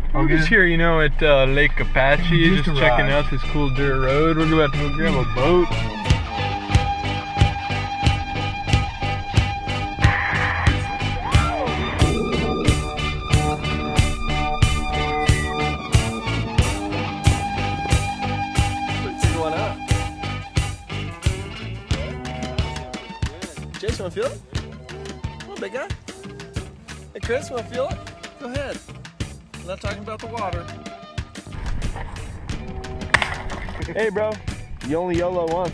We're just here, you know, at Lake Apache, just checking out this cool dirt road. We're about to go grab a boat. Jason, wanna feel it? Come on, big guy. Hey, Chris, wanna feel it? Go ahead. I'm not talking about the water. Hey, bro. You only YOLO once.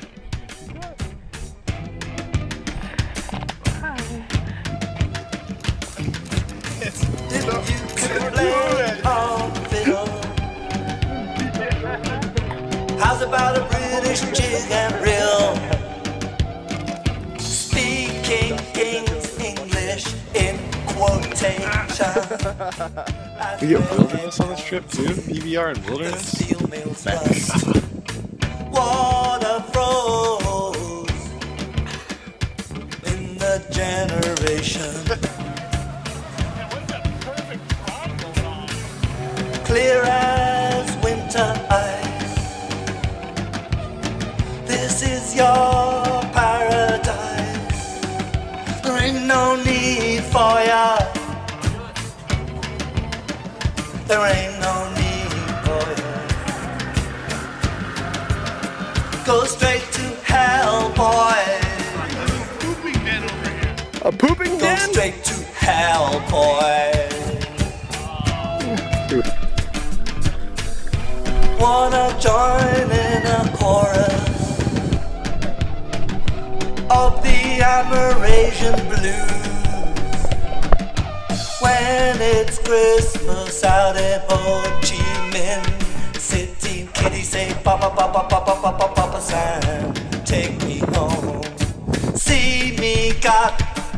How's about a British jig and reel? Speaking King's English in quotation. We get wilderness on this trip too? PBR and wilderness? Water froze in the generation. Clear as winter ice. This is your paradise. There ain't no need for ya. There ain't no need for ya. Go straight to hell, boy. A pooping den? Go straight to hell, boy. Wanna join in a chorus of the Amerasian blues when it's Christmas out in Ho Chi Minh City. Kitty say Papa, Papa, Papa, Papa, Papa Sam, take me home. See me got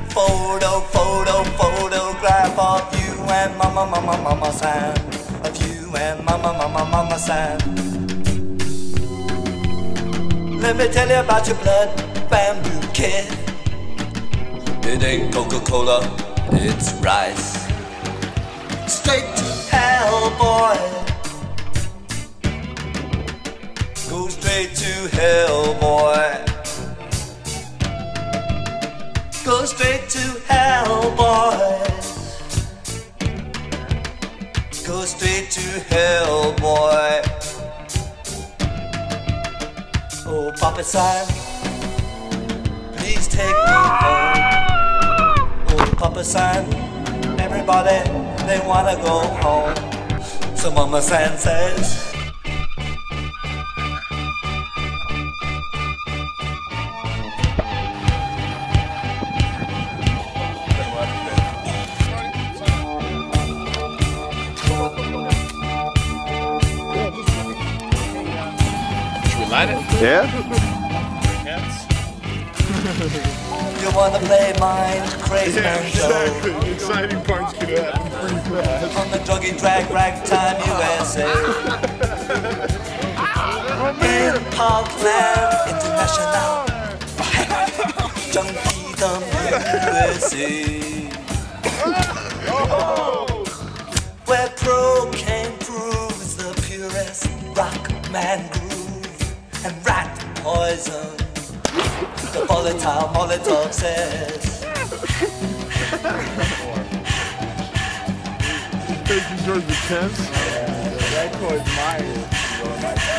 photograph of you and Mama, Mama, Mama Sam. Of you and Mama, Mama, Mama Sam. Let me tell you about your blood bamboo kid. It ain't Coca-Cola, it's rice. Straight to hell, boy. Go straight to hell, boy. Go straight to hell, boy. Go straight to hell, boy. Oh, Papa Sam, please take me home. Oh, Papa Sam, everybody, they wanna go home. So Mama Sam says, Yeah? you wanna play mind crazy man show? The exciting parts could happen pretty fast. On the druggy drag ragtime USA. In Parkland International. Junkiedom USA. Where cocaine proves the purest rock man groove and rat poison. The volatile Molotov says. Facing towards the tents? Right towards mine.